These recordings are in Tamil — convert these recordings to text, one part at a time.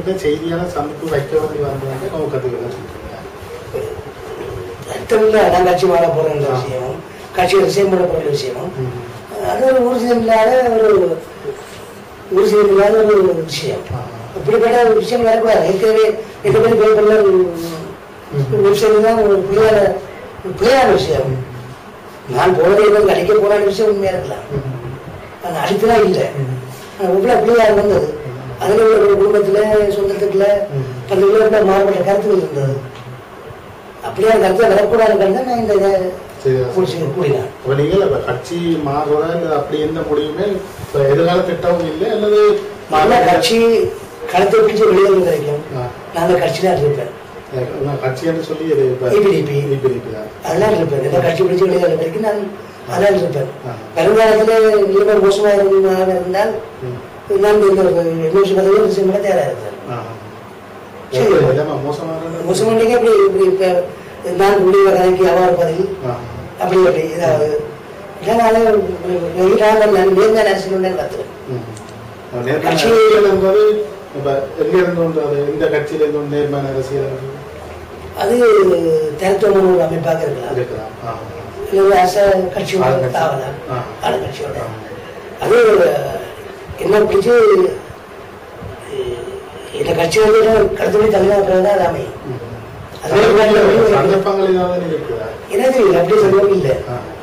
இந்த செய்தியான சந்திப்பு வைக்க வேண்டி வந்தவங்க நோக்கத்துக்கு நான் கட்சி மாற போறேன் விஷயம், கட்சியை ரிசைன் பண்ண போற விஷயம், அது ஒரு ஊர்ஜிதம் இல்லாத ஒரு விஷயம். இப்படிப்பட்ட ஒரு விஷயம் வரக்கூடாது. ஏற்கனவே எந்த மாதிரி பேப்பர்ல வெப்சைட் தான் ஒரு பிள்ளையான விஷயம். நான் போனது அடிக்க போன விஷயம் உண்மையா இருக்கலாம், அது அடித்துலாம் இல்லை. இவ்வளவு பிள்ளையார் வந்தது, அதுல ஒரு குடும்பத்துல சொந்தத்துக்குள்ள 10 கிலோமீட்டர் மாறுபட்ட கருத்துக்கள் இருந்தது. அப்படியே கருத்தை வரக்கூடாது கருத்து நான் இந்த கூடினேன். நீங்கள் கட்சி மாறுறதா இல்லை அப்படி எந்த முடியுமே எதிர்கால திட்டமும் இல்லை அல்லது கட்சி களத்தை பிடிச்சி வெளியே வரைக்கும் நான் அந்த கட்சி தான் இருப்பேன். கட்சி என்று சொல்லி அதெல்லாம் இருப்பேன். இந்த கட்சி பிடிச்சி வெளியே வரைக்கும் நான் அதான் இருப்பேன். வருங்காலத்துல நிலைமை மோசமாக இருந்தால் நான் இந்த 210 விஷயம் கூட தயாராக இருப்பேன். மோசமாக இப்படி இப்படி இப்ப நான் முடிவு கணக்கு அவ்வாறு பதில் அப்படி அப்படி ஏதாவது இதனால நேர்மையான அரசியல் கத்துவேன். அது தனித்துவமான ஒரு அமைப்பாக இருக்கலாம், கட்சியோட தாவலாம் கட்சியோட. அது என்ன பிடிச்சி இந்த கட்சி வந்து கடத்தொழி தலைவர் தான் அமையும். எனக்கு அப்படி சொல்லுவோம் இல்லை,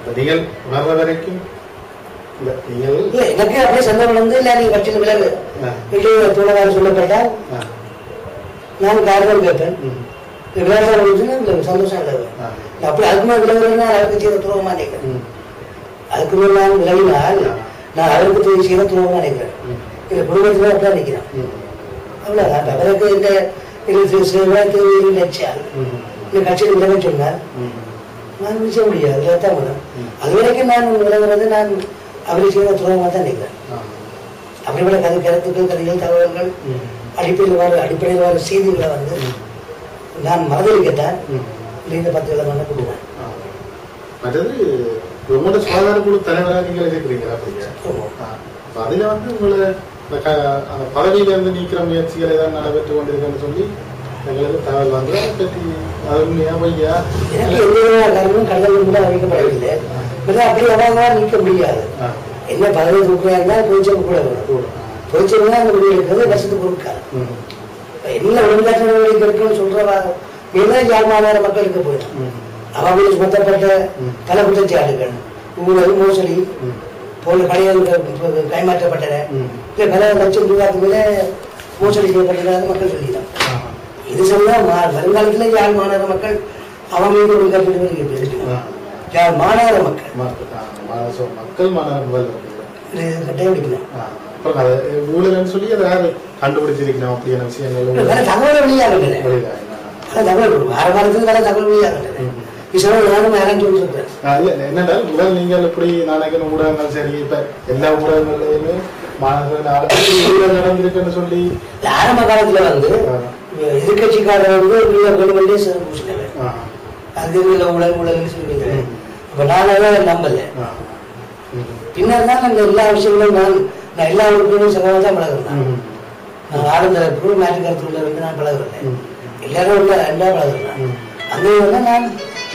எனக்கு அப்படியே சந்தர்ப்பம் வந்து இல்லை நீங்க கட்சியில் விலகு தோழராக சொல்லப்பட்டால் நான் காரணம் கேட்பேன். விளையாட்டு சந்தோஷம் இல்லைவேன். அப்படி அதுக்கு மேலே விலகுறதுனா அவருக்கு செய்த துரோகமா நினைக்கிறேன். அதுக்கு மேலே நான் விலகினால் நான் அவருக்கு செய்த துரோகமா நினைக்கிறேன். இந்த குடும்பத்துல அப்படிதான் நிற்கிறேன். அவ்வளவுதான். அவருக்கு இந்த லட்சியம் இந்த கட்சியில் விலக சொன்னார், நான் நிச்சய முடியாது. அது வரைக்கும் நான் விலகுறது நான் அவரை செய்த துரோகமா தான் நினைக்கிறேன். அப்படிப்பட்ட கருத்துக்கள் கதைகள் தகவல்கள் அடிப்படையில் வர செய்திகளை வந்து நான் மறந்துவிட்டேன். இந்த 10 விதமான கொடுவேன். மற்றது உங்களோட சுகாதார குழு தலைவராக நீங்கள் இருக்கிறீங்களா? அதுல வந்து உங்களை அந்த பதவியில இருந்து நீக்கிற முயற்சிகள் ஏதாவது நடைபெற்று கொண்டிருக்குன்னு சொல்லி எங்களுக்கு தகவல் வந்து அதை பற்றி அது உண்மையா பொய்யா? எனக்கு எந்த காரணமும் கடவுள் கூட அறிவிக்கப்படவில்லை. அப்படி அவாக நீக்க முடியாது. என்ன பதவி தூக்கியா இருந்தால் பொய்ச்சல் கூட வேணும். பொய்ச்சல் தான் அந்த முடிவு இருக்கிறது வருஷத்துக்கு பொருட்காது. என்ன ஒழுங்காற்ற நடவடிக்கை இருக்குன்னு சொல்றவா இதுதான் யாழ்மாநகர மக்களுக்கு போயிடும். அவங்களுக்கு சுமத்தப்பட்ட பல குற்றச்சாட்டுகள், ஊழல், மோசடி போல கடைகள் கைமாற்றப்பட்டன, பல லட்சம் ரூபாய்க்கு மேல மோசடி செய்யப்பட்டதாக மக்கள் சொல்லிதான். இது சொன்னால் வருங்காலத்துல யாழ் மாநகர மக்கள் அவங்க கட்டுப்படுத்த யாழ் மாநகர மக்கள் கட்டாயம் ஊழல் சொல்லி அதை கண்டுபிடிச்சிருக்கணும் அப்படியான விஷயங்கள் தகவல் வெளியாகின்றன. தகவல் வார வாரத்துக்கு வேற தகவல் வெளியாகின்றன. என்னென்றால் முதல் நீங்கள் இப்படி நாளைக்கு ஊடகங்கள் சரி இப்ப எல்லா ஊடகங்கள்லயுமே மாணவர்கள் நடந்திருக்குன்னு சொல்லி ஆரம்ப காலத்துல வந்து எதிர்கட்சிக்காரர் வந்து அது உலகம் சொல்லுவீங்க. இப்ப நான் நம்பல. பின்னர் தான் அந்த எல்லா விஷயங்களும் நான் எல்லா உறுப்பினரும் சமமாக தான் பழகிறேன். நான் ஆரம்ப மேட்டு கருத்துல வந்து நான் பழகிறேன். எல்லாரும் உள்ள ரெண்டா பழகிறேன். அந்த நான்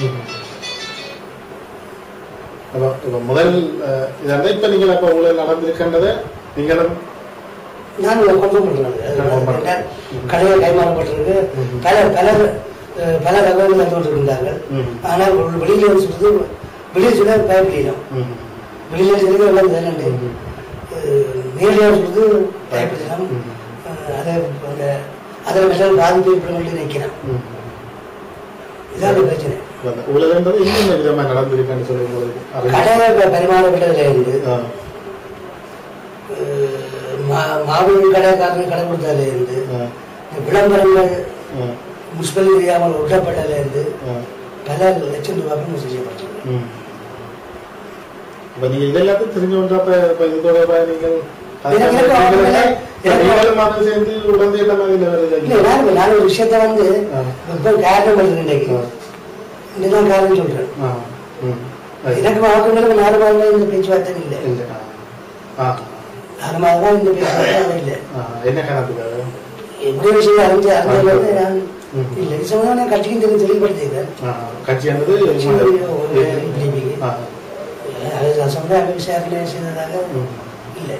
முதல் இதை இப்ப நீங்கள் அப்ப ஊழல் நடந்திருக்கின்றத நீங்களும் நான் கொண்டு கடையை கைமாறப்பட்டிருக்கு. பல பல பல தகவல்கள் வந்து கொண்டிருக்கின்றார்கள். ஆனால் வெளியில சொல்றது வெளியே சொல்ல பயப்படலாம். வெளியில சொல்றது எல்லாம் தானே நேரடியாக சொல்றது பயப்படலாம். அதை அதில் மிக பாதிப்பு ஏற்படும் நினைக்கிறேன். இதான் பிரச்சனை. கடை பரிமாறப்பட்டதுல இருந்து மாபெரும் கடைக்காரன் கடை கொடுத்ததுல இருந்து விளம்பரங்கள் முனிசிபல் ஏரியாவில் ஒட்டப்பட்டதுல இருந்து பல லட்சம் ரூபாய்க்கு மோசடி செய்யப்பட்டிருக்கு. நீங்க இதெல்லாத்தையும் தெரிஞ்சு கொண்டப்ப இது தொடர்பாக நீங்கள் நான் ஒரு விஷயத்த வந்து காரணம் இன்னைக்கு இதுதான் காரணம் சொல்றேன். எனக்கு மாவட்டங்களுக்கு 4 மாதம் இந்த பேச்சுவார்த்தை இல்லை. 4 மாதம் இந்த பேச்சுவார்த்தை இல்லை. என்ன காரணத்துக்காக ஒரே விஷயம் அறிஞ்சு நான் இல்லை இது சம்பந்தம் நான் கட்சிக்கும் தெளிவுபடுத்திக்கிறேன். கட்சியானது அது சமுதாய விசாரணை செய்ததாக இல்லை.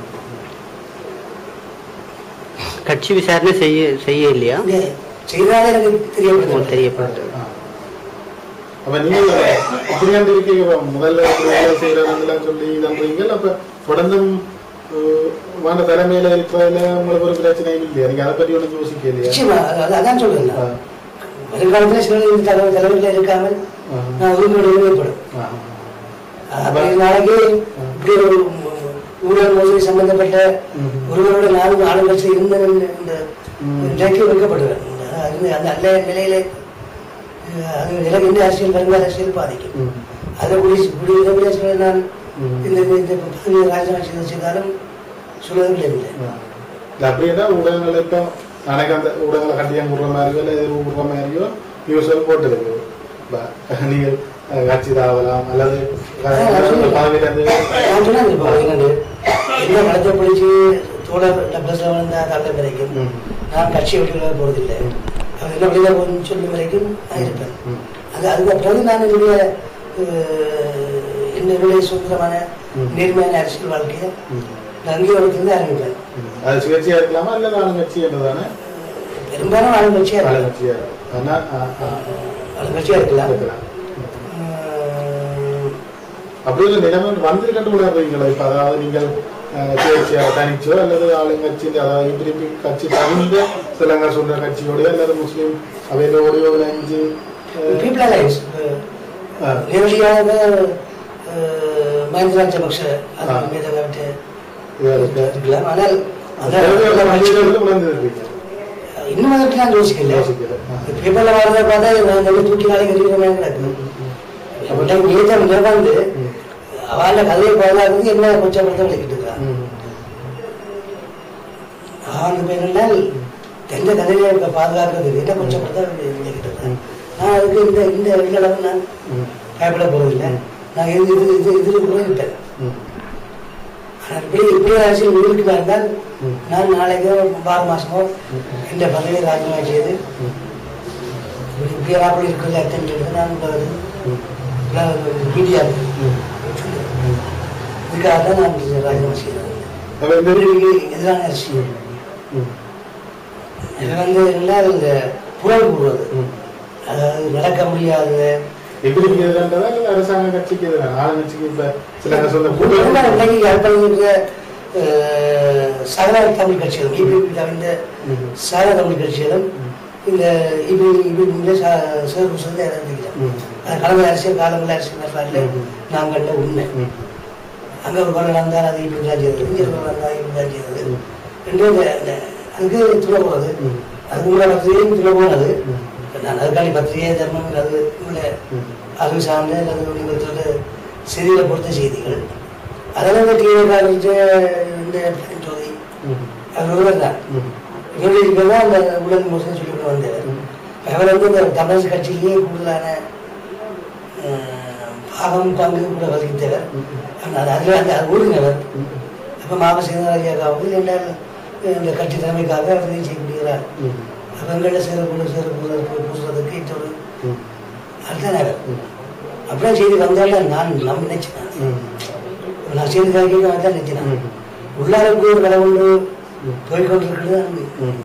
கட்சி விசாரணை செய்ய இல்லையா? செய்தாலே எனக்கு தெரியப்படுது. அப்ப நீங்க இப்படியாண்டு இருக்கீங்க முதல்ல வேலை செய்யறதுலாம் சொல்லி இதன்றீங்க. அப்ப தொடர்ந்தும் வாங்க தலைமையில இருக்கிறதுல உங்களுக்கு ஒரு பிரச்சனை இல்லையா? நீங்க அதை பற்றி ஒன்றும் யோசிக்க இல்லையா? அதான் சொல்றேன். வருங்காலத்துல சில தலைவர்கள் இருக்காமல் நான் உரிமைப்படும். நாளைக்கு இப்படி ஒரு ஊழல் மோசடி சம்பந்தப்பட்ட ஒருவரோட நானும் ஆளுங்கட்சி இருந்த இந்த நிலைக்கு வைக்கப்படுவேன். அந்த நல்ல நிலையில அது நிலை எந்த அரசியல் வருங்கால அரசியல் பாதிக்கும். அதை குடிய நான் இந்த ராஜினாமா செய்தாலும் சொல்வதற்கு இல்லை. அப்படின்னா ஊடகங்கள் இப்போ நாளைக்கு அந்த ஊடகங்களை கட்டியம் விடுற மாதிரியோ இல்லை எதிர்வு விடுற மாதிரியோ நியூஸ் போட்டுருக்கு. நீங்கள் கட்சி தாவலாம் அல்லது என்ன படத்தை பிடிச்சி தோழர் பஸ்ல வளர்ந்த காலம் வரைக்கும் நான் கட்சியை விட்டு போறதில்லை. அவர் என்ன வெளியில போகணும்னு சொல்லும் வரைக்கும் நான் இருப்பேன். அதுக்கு பிறகு நான் என்னுடைய சுதந்திரமான நேர்மையான அரசியல் வாழ்க்கையை அங்கீகாரத்திலிருந்து ஆரம்பிப்பேன். அது சுயேட்சையா இருக்கலாமா இல்ல ஆளுங்கட்சி என்றதானே? பெரும்பாலும் ஆளுங்கட்சியா இருக்கலாம். அப்படி ஒரு நிலைமை வந்திருக்கட்டு உணர்றீங்களா? இப்ப அதாவது நீங்கள் சுயேட்சையா தனிச்சோ அல்லது ஆளுங்கட்சி அதாவது திருப்பி கட்சி தகுந்த சிலங்க சொல்ற கட்சியோடய அல்லது முஸ்லீம் அவையோடையோ இணைஞ்சு நேரடியாக மஹிந்த ராஜபக்ஷ இருக்கலாம். ஆனால் இன்னும் அதற்கு நான் யோசிக்கல. பேப்பர்ல வரதை பார்த்தா தூக்கி நாளைக்கு கிடக்கு. வந்து அவள கதையை பாதுகாக்கிறது என்ன கொஞ்சம் விளக்கிட்டு இருக்கான். அவனுக்கு என்னென்னால் எந்த கதையை பாதுகாக்கிறதுக்கு என்ன கொஞ்சம் விளக்கிட்டு இருக்கேன். நான் அதுக்கு இந்த வெளியளவு நான் பயப்பட போவதில்லை. நான் இதுல போயிட்டேன். இப்படி அரசியல் உயிருக்கு இருந்தால் நான் நாளைக்கோ 6 மாசமோ இந்த பதவியை ராஜினாமா செய்து இப்படி இருக்கிறது அர்த்தம் நான் மீடியா இதுக்காக தான் நான் ராஜினாமா செய்யறேன். எதிரான அரசியல் இது எல்லாம் இந்த புகழ் கூறுவது அதாவது நடக்க முடியாத அரசாங்க கட்சிக்கு சகல தமிழ் கட்சிகளும் சகல தமிழ் கட்சிகளும் இந்த கலந்த அரசியல் காலங்கள் அரசியல் வரலாறுல நாம் கண்ட உண்மை. அங்க ஒரு கொலை நடந்தால் அது இப்படி தான் செய்யறது, இங்கே நடந்தால் இப்படி தான் செய்யறது என்று அதுக்கு துணை போனது. அதுக்கு உள்ள பத்திரிகையும் துணை போனது. நான் அதுக்காண்டி பத்திரிகை தர்மம் அது உள்ள அறிவு சார்ந்த அல்லது செய்திகளை பொறுத்த செய்திகள் அதெல்லாம் இந்த ஜோதி அவர் தான் இவர்களுக்கு அந்த உடல் மோசம் சொல்லிட்டு வந்தவர். அவர் இந்த தமிழ் கட்சியிலேயே கூடுதலான பாகம் பங்கு கூட வகித்தவர். அதில் அந்த ஊழினவர். அப்போ மாவட்ட செயலாளராகவும் என்றால் இந்த கட்சி தலைமைக்காக அவர் செய்யப்படுகிறார். அவங்களில் பூசுறதுக்கு இன்னொரு அதுதான் அப்படியே செய்தி வந்தாலும் நான் நினைச்சேன். நான் செய்தி தான் நினைச்சேன். உள்ளார ஒரு கடவுள் போய்கொண்டிருக்கிறது.